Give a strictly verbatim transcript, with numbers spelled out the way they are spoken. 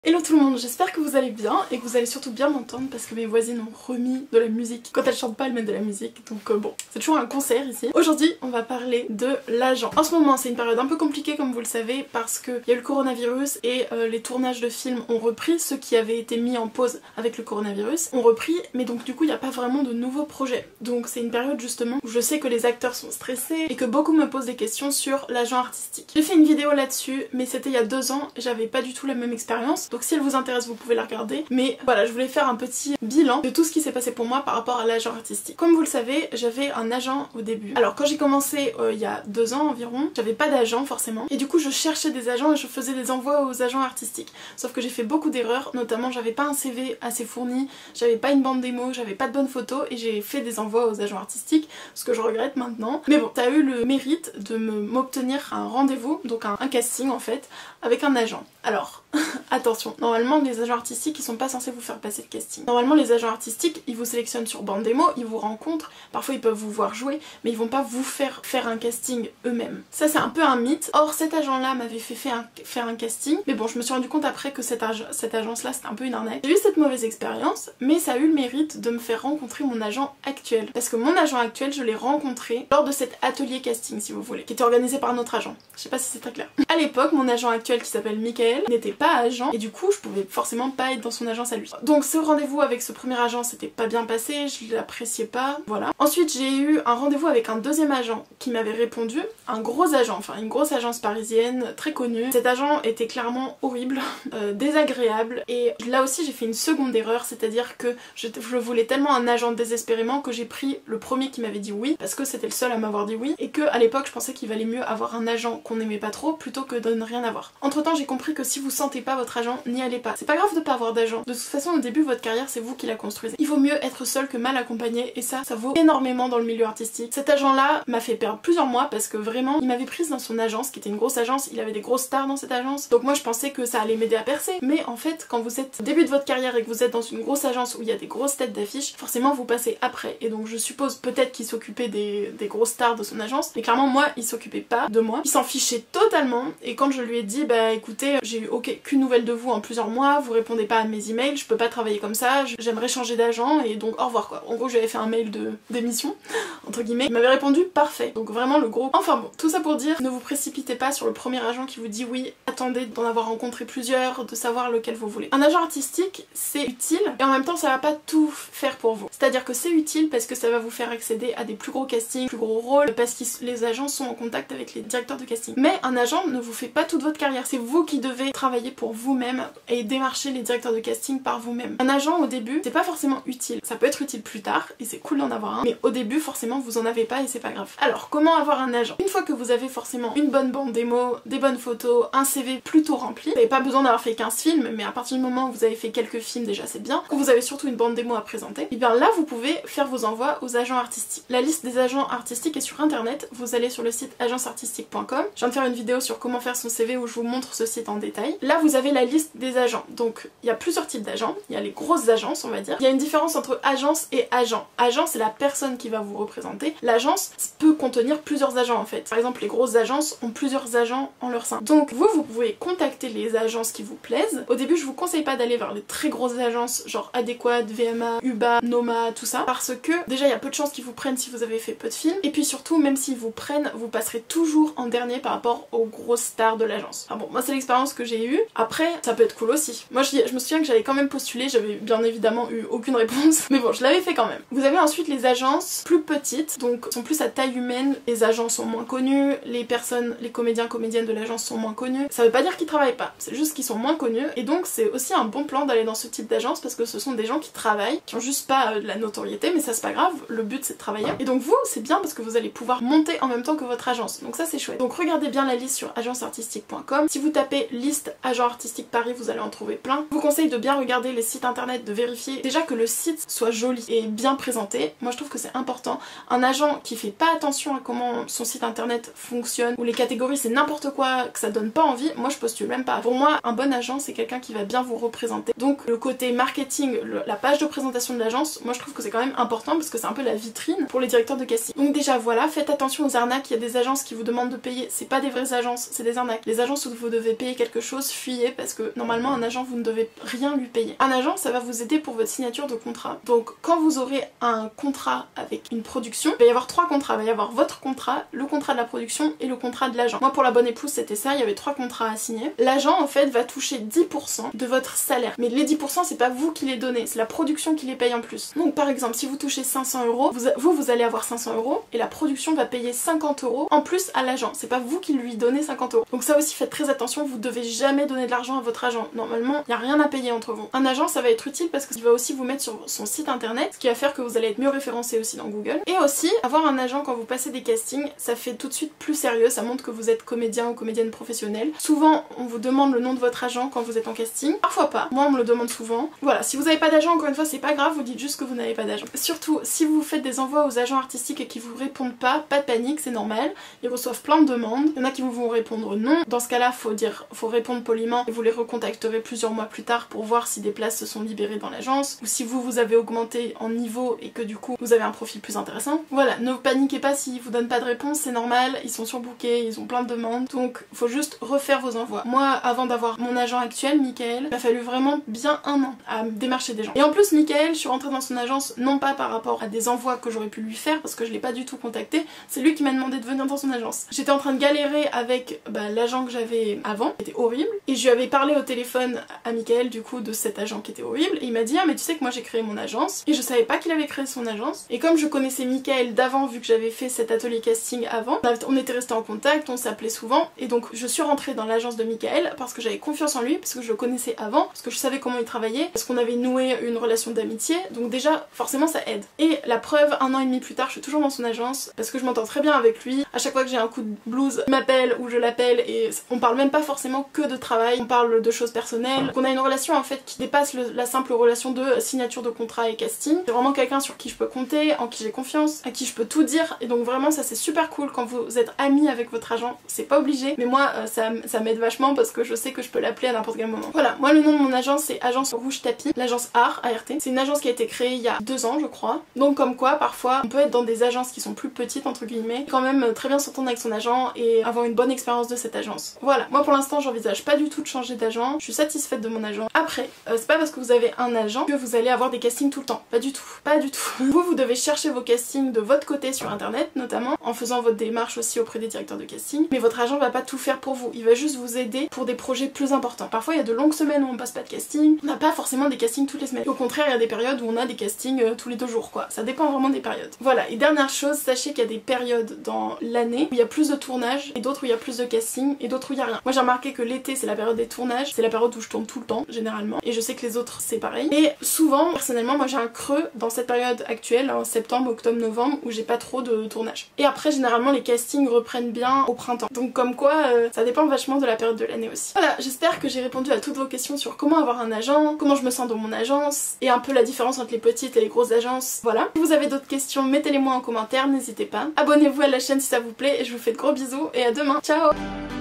Hello tout le monde, j'espère que vous allez bien et que vous allez surtout bien m'entendre parce que mes voisines ont remis de la musique. Quand elles chantent pas, elles mettent de la musique, donc euh, bon, c'est toujours un concert ici. Aujourd'hui, on va parler de l'agent. En ce moment, c'est une période un peu compliquée comme vous le savez parce qu'il y a eu le coronavirus et euh, les tournages de films ont repris, ceux qui avaient été mis en pause avec le coronavirus ont repris, mais donc du coup, il n'y a pas vraiment de nouveaux projets. Donc c'est une période justement où je sais que les acteurs sont stressés et que beaucoup me posent des questions sur l'agent artistique. J'ai fait une vidéo là-dessus, mais c'était il y a deux ans, j'avais pas du tout la même expérience. Donc si elle vous intéresse, vous pouvez la regarder. Mais voilà, je voulais faire un petit bilan de tout ce qui s'est passé pour moi par rapport à l'agent artistique. Comme vous le savez, j'avais un agent au début. Alors quand j'ai commencé euh, il y a deux ans environ, j'avais pas d'agent forcément. Et du coup je cherchais des agents et je faisais des envois aux agents artistiques. Sauf que j'ai fait beaucoup d'erreurs, notamment j'avais pas un C V assez fourni, j'avais pas une bande démo, j'avais pas de bonnes photos et j'ai fait des envois aux agents artistiques, ce que je regrette maintenant. Mais bon, t'as eu le mérite de m'obtenir un rendez-vous, donc un, un casting en fait, avec un agent. Alors, attention, normalement les agents artistiques ils sont pas censés vous faire passer le casting. Normalement les agents artistiques ils vous sélectionnent sur bande démo, ils vous rencontrent, parfois ils peuvent vous voir jouer, mais ils vont pas vous faire faire un casting eux-mêmes. Ça c'est un peu un mythe. Or cet agent là m'avait fait faire un, faire un casting, mais bon je me suis rendu compte après que cette, ag cette agence là c'était un peu une arnaque. J'ai eu cette mauvaise expérience, mais ça a eu le mérite de me faire rencontrer mon agent actuel. Parce que mon agent actuel je l'ai rencontré lors de cet atelier casting si vous voulez, qui était organisé par notre agent. Je sais pas si c'est très clair. À l'époque mon agent actuel qui s'appelle Michael n'était pas agent et du coup je pouvais forcément pas être dans son agence à lui. Donc ce rendez-vous avec ce premier agent c'était pas bien passé, je l'appréciais pas, voilà. Ensuite j'ai eu un rendez-vous avec un deuxième agent qui m'avait répondu, un gros agent, enfin une grosse agence parisienne très connue. Cet agent était clairement horrible, euh, désagréable et là aussi j'ai fait une seconde erreur, c'est-à-dire que je, je voulais tellement un agent désespérément que j'ai pris le premier qui m'avait dit oui parce que c'était le seul à m'avoir dit oui et que à l'époque je pensais qu'il valait mieux avoir un agent qu'on n'aimait pas trop plutôt que de ne rien avoir. Entre temps j'ai compris que si vous sentez pas votre agent, n'y allez pas. C'est pas grave de pas avoir d'agent. De toute façon au début votre carrière c'est vous qui la construisez. Il vaut mieux être seul que mal accompagné et ça, ça vaut énormément dans le milieu artistique. Cet agent là m'a fait perdre plusieurs mois parce que vraiment il m'avait prise dans son agence qui était une grosse agence, il avait des grosses stars dans cette agence. Donc moi je pensais que ça allait m'aider à percer. Mais en fait quand vous êtes au début de votre carrière et que vous êtes dans une grosse agence où il y a des grosses têtes d'affiche, forcément vous passez après. Et donc je suppose peut-être qu'il s'occupait des, des grosses stars de son agence, mais clairement moi il s'occupait pas de moi. Il s'en fichait totalement et quand je lui ai dit bah écoutez j'ai eu aucune nouvelle de vous en plusieurs mois, vous répondez pas à mes emails, je peux pas travailler comme ça, j'aimerais changer d'agent et donc au revoir quoi. En gros j'avais fait un mail de démission entre guillemets, il m'avait répondu parfait, donc vraiment le gros. Enfin bon, tout ça pour dire, ne vous précipitez pas sur le premier agent qui vous dit oui, attendez d'en avoir rencontré plusieurs, de savoir lequel vous voulez. Un agent artistique c'est utile et en même temps ça va pas tout faire pour vous, c'est à dire que c'est utile parce que ça va vous faire accéder à des plus gros castings, plus gros rôles, parce que les agents sont en contact avec les directeurs de casting. Mais un agent ne vous fait pas toute votre carrière, c'est vous qui devez travailler pour vous-même et démarcher les directeurs de casting par vous-même. Un agent au début c'est pas forcément utile, ça peut être utile plus tard et c'est cool d'en avoir un, mais au début forcément vous en avez pas et c'est pas grave. Alors comment avoir un agent? Une fois que vous avez forcément une bonne bande démo, des bonnes photos, un C V plutôt rempli, vous n'avez pas besoin d'avoir fait quinze films, mais à partir du moment où vous avez fait quelques films déjà c'est bien, que vous avez surtout une bande démo à présenter, et bien là vous pouvez faire vos envois aux agents artistiques. La liste des agents artistiques est sur internet, vous allez sur le site agence artistique point com. Je viens de faire une vidéo sur comment faire son C V où je vous montre ce site en détail. Là vous avez la liste des agents, donc il y a plusieurs types d'agents, il y a les grosses agences on va dire, il y a une différence entre agence et agent. Agent c'est la personne qui va vous représenter, l'agence peut contenir plusieurs agents en fait. Par exemple les grosses agences ont plusieurs agents en leur sein. Donc vous, vous pouvez contacter les agences qui vous plaisent. Au début je vous conseille pas d'aller vers les très grosses agences genre Adéquate, V M A, Uba, Noma, tout ça, parce que déjà il y a peu de chances qu'ils vous prennent si vous avez fait peu de films, et puis surtout même s'ils vous prennent, vous passerez toujours en dernier par rapport aux grosses stars de l'agence. Enfin bon, moi c'est l'expérience que j'ai eue. Après ça peut être cool aussi. Moi je, je me souviens que j'avais quand même postulé, j'avais bien évidemment eu aucune réponse, mais bon je l'avais fait quand même. Vous avez ensuite les agences plus petites, donc sont plus à taille humaine, les agents sont moins connus, les personnes, les comédiens, comédiennes de l'agence sont moins connus. Ça veut pas dire qu'ils travaillent pas, c'est juste qu'ils sont moins connus, et donc c'est aussi un bon plan d'aller dans ce type d'agence parce que ce sont des gens qui travaillent, qui ont juste pas euh, de la notoriété, mais ça c'est pas grave, le but c'est de travailler. Et donc vous c'est bien parce que vous allez pouvoir monter en même temps que votre agence, donc ça c'est chouette. Donc regardez bien la liste sur agence artistique point com, si vous tapez liste agent artistique Paris vous allez en trouver plein. Je vous conseille de bien regarder les sites internet, de vérifier déjà que le site soit joli et bien présenté, moi je trouve que c'est important. Un agent qui fait pas attention à comment son site internet fonctionne, ou les catégories c'est n'importe quoi, que ça donne pas envie, moi je postule même pas. Pour moi un bon agent c'est quelqu'un qui va bien vous représenter. Donc le côté marketing, le, la page de présentation de l'agence, moi je trouve que c'est quand même important parce que c'est un peu la vitrine pour les directeurs de casting. Donc déjà voilà, faites attention aux arnaques, il y a des agences qui vous demandent de payer, c'est pas des vraies agences, c'est des arnaques. Les agences où vous devez payer quelque chose, fuyez parce que normalement un agent vous ne devez rien lui payer. Un agent ça va vous aider pour votre signature de contrat. Donc quand vous aurez un contrat avec une production, il va y avoir trois contrats. Il va y avoir votre contrat, le contrat de la production et le contrat de l'agent. Moi pour La Bonne Épouse c'était ça, il y avait trois contrats à signer. L'agent en fait va toucher dix pour cent de votre salaire. Mais les dix pour cent c'est pas vous qui les donnez, c'est la production qui les paye en plus. Donc par exemple si vous touchez cinq cents euros, vous, vous vous allez avoir cinq cents euros et la production va payer cinquante euros en plus à l'agent. C'est pas vous qui lui donnez cinquante euros. Donc ça aussi faites très attention, vous devez jamais donner de l'argent à votre agent. Normalement il n'y a rien à payer entre vous. Un agent ça va être utile parce qu'il va aussi vous mettre sur son site internet, ce qui va faire que vous allez être mieux référencé aussi dans Google. Et aussi avoir un agent quand vous passez des castings, ça fait tout de suite plus sérieux, ça montre que vous êtes comédien ou comédienne professionnelle. Souvent on vous demande le nom de votre agent quand vous êtes en casting, parfois pas, moi on me le demande souvent. Voilà, si vous n'avez pas d'agent encore une fois c'est pas grave, vous dites juste que vous n'avez pas d'agent. Surtout si vous faites des envois aux agents artistiques et qu'ils vous répondent pas, pas de panique, c'est normal, ils reçoivent plein de demandes, il y en a qui vous vont répondre non, dans ce cas là faut dire, faut répondre poliment et vous les recontacterez plusieurs mois plus tard pour voir si des places se sont libérées dans l'agence ou si vous vous avez augmenté en niveau et que du coup vous avez un profil plus intéressant. Voilà, ne paniquez pas s'ils vous donnent pas de réponse, c'est normal, ils sont surbookés, ils ont plein de demandes, donc faut juste refaire vos envois. Moi avant d'avoir mon agent actuel, Michael, il m'a fallu vraiment bien un an à démarcher des gens. Et en plus Michael, je suis rentrée dans son agence non pas par rapport à des envois que j'aurais pu lui faire parce que je l'ai pas du tout contacté, c'est lui qui m'a demandé de venir dans son agence. J'étais en train de galérer avec bah, l'agent que j'avais avant, qui était horrible, et je lui avais parlé au téléphone à Michael du coup de cet agent qui était horrible, et il m'a dit ah mais tu sais que moi j'ai créé mon agence, et je savais pas qu'il avait créé son agence, et comme je connaissais Michael d'avant vu que j'avais fait cet atelier casting avant, on était restés en contact, on s'appelait souvent, et donc je suis rentrée dans l'agence de Michael parce que j'avais confiance en lui, parce que je le connaissais avant, parce que je savais comment il travaillait, parce qu'on avait noué une relation d'amitié, donc déjà forcément ça aide. Et la preuve, un an et demi plus tard, je suis toujours dans son agence, parce que je m'entends très bien avec lui, à chaque fois que j'ai un coup de blues, il m'appelle ou je l'appelle, et on parle même pas forcément que de travail, on parle de choses personnelles, donc on a une relation en fait qui dépasse le, la simple relation de signature de contrat et casting. C'est vraiment quelqu'un sur qui je peux compter, en qui j'ai confiance, à qui je peux tout dire, et donc vraiment ça c'est super cool quand vous êtes amis avec votre agent, c'est pas obligé, mais moi euh, ça, ça m'aide vachement parce que je sais que je peux l'appeler à n'importe quel moment. Voilà, moi le nom de mon agence c'est Agence Rouge Tapis, l'agence Art, A R T. C'est une agence qui a été créée il y a deux ans je crois, donc comme quoi parfois on peut être dans des agences qui sont plus petites entre guillemets, quand même très bien s'entendre avec son agent et avoir une bonne expérience de cette agence. Voilà, moi pour l'instant j'envisage pas du tout de changer d'agent, je suis satisfaite de mon agent. Après, euh, c'est pas parce que vous avez un agent que vous allez avoir des castings tout le temps, pas du tout, pas du tout. Vous, vous devez chercher vos castings de votre côté sur internet notamment, en faisant votre démarche aussi auprès des directeurs de casting, mais votre agent va pas tout faire pour vous, il va juste vous aider pour des projets plus importants. Parfois il y a de longues semaines où on passe pas de casting, on n'a pas forcément des castings toutes les semaines. Et au contraire il y a des périodes où on a des castings euh, tous les deux jours quoi, ça dépend vraiment des périodes. Voilà, et dernière chose, sachez qu'il y a des périodes dans l'année où il y a plus de tournages et d'autres où il y a plus de casting et d'autres où il y a rien. Moi j'ai remarqué que l'été c'est la période des tournages, c'est la période où je tourne tout le temps généralement, et je sais que les autres c'est pareil. Et souvent, personnellement, moi j'ai un creux dans cette période actuelle, en septembre, octobre, novembre, où j'ai pas trop de tournage. Et après généralement les castings reprennent bien au printemps. Donc comme quoi euh, ça dépend vachement de la période de l'année aussi. Voilà, j'espère que j'ai répondu à toutes vos questions sur comment avoir un agent, comment je me sens dans mon agence, et un peu la différence entre les petites et les grosses agences. Voilà. Si vous avez d'autres questions, mettez-les moi en commentaire, n'hésitez pas. Abonnez-vous à la chaîne si ça vous plaît, et je vous fais de gros bisous, et à demain. Ciao!